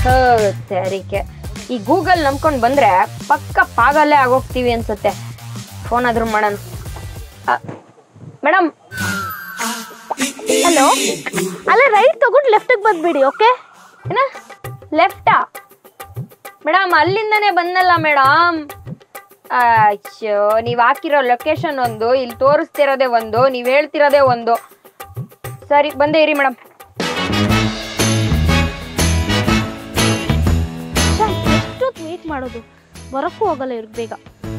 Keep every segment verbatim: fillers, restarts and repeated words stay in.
ಸರಿಕೆ ಈ ಗೂಗಲ್ ನಂಬ್ಕೊಂಡು ಬಂದ್ರೆ ಪಕ್ಕ ಪಾಗಲ್ಲೇ ಆಗೋಗ್ತೀವಿ ಅನ್ಸುತ್ತೆ. ಫೋನ್ ಆದ್ರೂ ಮಾಡೋಣ. ಮೇಡಮ್ ಹಲೋ, ಅಲ್ಲ ರೈಟ್ ತಗೊಂಡು ಲೆಫ್ಟಿಗೆ ಬಂದ್ಬಿಡಿ. ಓಕೆ ಏನ ಲೆಫ್ಟಾ? ಮೇಡಮ್ ಅಲ್ಲಿಂದನೇ ಬಂದಲ್ಲ ಮೇಡಮ್. ಅಯ್ಯೋ, ನೀವು ಹಾಕಿರೋ ಲೊಕೇಶನ್ ಒಂದು, ಇಲ್ಲಿ ತೋರಿಸ್ತಿರೋದೇ ಒಂದು, ನೀವು ಹೇಳ್ತಿರೋದೇ ಒಂದು. ಸರಿ ಬಂದೇ ಇರಿ ಮೇಡಮ್. ಎಷ್ಟೊತ್ತು ವೇಟ್ ಮಾಡೋದು, ಬರೋಕ್ಕೂ ಹೋಗಲ್ಲ ಇವ್ರಿಗೆ ಬೇಗ.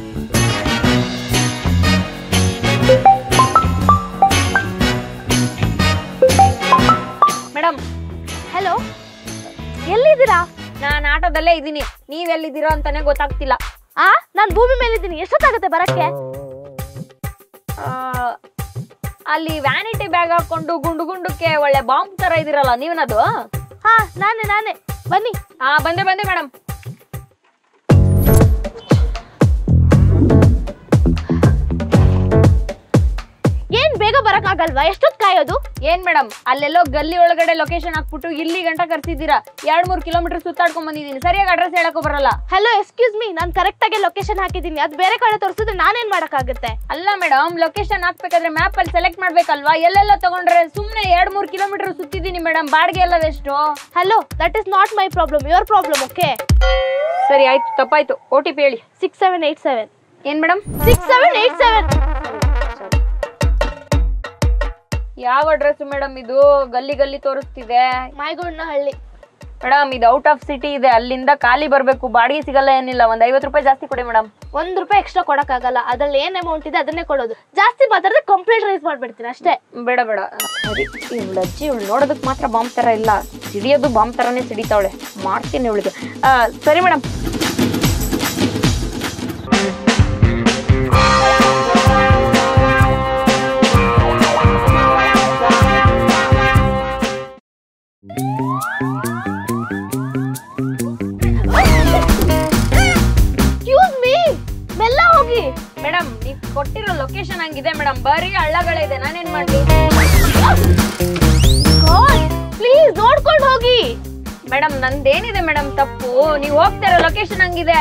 ಮೇಡಮ್ ಹಲೋ, ಎಲ್ಲಿದ್ದೀರಾ? ನಾನು ಆಟೋದಲ್ಲೇ ಇದ್ದೀನಿ, ನೀವೆಲ್ಲಿದ್ದೀರೋ ಅಂತಾನೆ ಗೊತ್ತಾಗ್ತಿಲ್ಲ. ಆ ನಾನು ಭೂಮಿ ಮೇಲಿದ್ದೀನಿ. ಎಷ್ಟೊತ್ತಾಗುತ್ತೆ ಬರಕ್ಕೆ? ಅಲ್ಲಿ ವ್ಯಾನಿಟಿ ಬ್ಯಾಗ್ ಹಾಕೊಂಡು ಗುಂಡು ಗುಂಡಕ್ಕೆ ಒಳ್ಳೆ ಬಾಂಬ್ ತರ ಇದಿರಲ್ಲ, ನೀವನದು? ಹಾ ನಾನೇ ನಾನೇ ಬನ್ನಿ. ಹಾ ಬಂದೆ ಬಂದೆ ಮೇಡಮ್. ಏನ್ ಬೇಗ ಬರಕ್ ಆಗಲ್ವಾ? ಎಷ್ಟೊತ್ತು ಕಾಯೋದು? ಏನ್ ಮೇಡಮ್ ಅಲ್ಲೆಲ್ಲೋ ಗಲ್ಲಿ ಒಳಗಡೆ ಲೊಕೇಶನ್ ಹಾಕ್ಬಿಟ್ಟು ಇಲ್ಲಿ ಗಂಟ ಕರ್ಸಿದ್ದೀರಾ. ಎರಡ್ ಮೂರ್ ಕಿಲೋಮೀಟರ್ ಸುತ್ತಾಡ್ಕೊಂಡ್ ಬಂದಿದ್ದೀನಿ, ಸರಿಯಾಗಿ ಅಡ್ರೆಸ್ ಹೇಳಕ್ಕೂ ಬರಲ್ಲ. ಹಲೋ ಎಕ್ಸ್ಕ್ಯೂಸ್ ಮೀ, ನಾನು ಕರೆಕ್ಟ್ ಆಗಿ ಲೊಕೇಶನ್ ಹಾಕಿದ್ದೀನಿ. ಅದು ಬೇರೆ ಕಡೆ ತೋರಿಸಿದ್ರೆ ನಾನೇನ್ ಮಾಡಕ್ಕಾಗುತ್ತೆ? ಅಲ್ಲ ಮೇಡಮ್, ಲೊಕೇಶನ್ ಹಾಕ್ಬೇಕಾದ್ರೆ ಮ್ಯಾಪ್ ಅಲ್ಲಿ ಸೆಲೆಕ್ಟ್ ಮಾಡ್ಬೇಕಲ್ವಾ? ಎಲ್ಲೆಲ್ಲ ತಗೊಂಡ್ರೆ ಸುಮ್ನೆ ಎರಡ್ ಮೂರ್ ಕಿಲೋಮೀಟರ್ ಸುತ್ತಿದ್ದೀನಿ ಮೇಡಮ್. ಬಾಡಿಗೆ ಎಲ್ಲದೆಷ್ಟು? Hello, that is not my problem, your problem. Okay ಸರಿ ಆಯ್ತು, ತಪ್ಪಾಯ್ತು. ಓ ಟಿ ಪಿ ಹೇಳಿ. Six seven eight seven. ಏನ್ madam? Six seven eight seven. ಯಾವ ಅಡ್ರೆಸ್ ಮೇಡಮ್ ಇದು? ಗಲ್ಲಿ ಗಲ್ಲಿ ತೋರಿಸ್ತಿದೆ. ಮಾಯಗೊಂಡನಹಳ್ಳಿ. ಮೇಡಮ್ ಇದು ಔಟ್ ಆಫ್ ಸಿಟಿ ಇದೆ, ಅಲ್ಲಿಂದ ಖಾಲಿ ಬರ್ಬೇಕು. ಬಾಡಿಗೆ ಸಿಗಲ್ಲ ಏನಿಲ್ಲ. ಒಂದ್ ಐವತ್ತು ರೂಪಾಯಿ ಜಾಸ್ತಿ ಕೊಡಿ ಮೇಡಮ್. ಒಂದ್ ರೂಪಾಯಿ ಎಕ್ಸ್ಟ್ರಾ ಕೊಡಕ್ಕಾಗಲ್ಲ. ಅದ್ರಲ್ಲಿ ಏನ್ ಅಮೌಂಟ್ ಇದೆ ಅದನ್ನೇ ಕೊಡೋದು. ಜಾಸ್ತಿ ಮಾತಾಡಿದ್ರೆ ಕಂಪ್ಲೇಂಟ್ ರೈಸ್ ಮಾಡ್ಬಿಡ್ತೀನಿ ಅಷ್ಟೇ. ಬೇಡ ಬೇಡ. ಸರಿ, ಇವಳು ಅಜ್ಜಿ ಇವಳು ನೋಡೋದಕ್ ಮಾತ್ರ ಬಾಂಬ್ ತರ ಇಲ್ಲ, ಸಿಡಿಯೋದು ಬಾಂಬ್ ತರಾನೇ ಸಿಡಿತಾವಳೆ. ಮಾಡ್ತೀನಿ ಇವಳಿಗೆ. ಸರಿ ಮೇಡಮ್. ಮೇಡಮ್ ನೀವು ಕೊಟ್ಟಿರೋ ಲೊಕೇಶನ್ ಹಂಗಿದೆ ಮೇಡಮ್, ಬರೀ ಹಳ್ಳಗಳಿದೆ, ನಾನೇನ್ ಮಾಡ್ಲಿ? ಪ್ಲೀಸ್ ನೋಡ್ಕೊಂಡು ಹೋಗಿ. ಮೇಡಮ್ ನಂದೇನಿದೆ ಮೇಡಮ್ ತಪ್ಪು? ನೀವು ಹೋಗ್ತಿರೋ ಲೊಕೇಶನ್ ಹಂಗಿದೆ.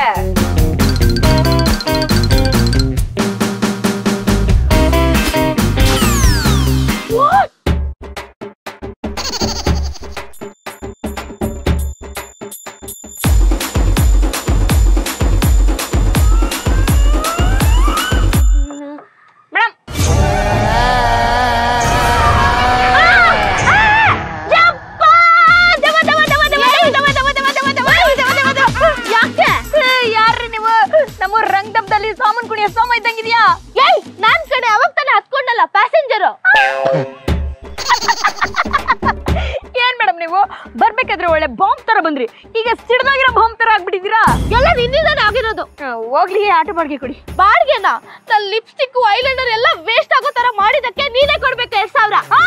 ಸಾಮಾನ್ ಕುಣಿಯ ಸೋಮ ಇದ್ದಂಗಿದ್ಯಾ? ಏಯ್ ನಾನ್ ಕಡೆ ಅವಾಗ ತಾನೆ ಹತ್ಕೊಂಡಲ್ಲ ಪ್ಯಾಸೆಂಜರು. ಏನ್ ಮೇಡಮ್ ನೀವು ಬರ್ಬೇಕಾದ್ರೆ ಒಳ್ಳೆ ಬಾಂಬ್ ತರ ಬಂದ್ರಿ, ಈಗ ಸಿಡ್ದಾಗಿರೋ ಬಾಂಬ್ ತರ ಆಗ್ಬಿಟ್ಟಿದ್ದೀರಾ. ಎಲ್ಲ ನಿನ್ನಿಂದಾನೆ ಆಗಿರೋದು. ಹೋಗ್ಲಿ, ಆಟೋ ಬಾಡಿಗೆ ಕೊಡಿ. ಬಾಡಿಗೆನಾ? ನನ್ನ ಲಿಪ್ಸ್ಟಿಕ್ ಐಲೈನರ್ ಎಲ್ಲ ವೇಸ್ಟ್ ಆಗೋ ತರ ಮಾಡಿದಕ್ಕೆ ನೀನೇ ಕೊಡ್ಬೇಕು ಎರಡ್ ಸಾವಿರ.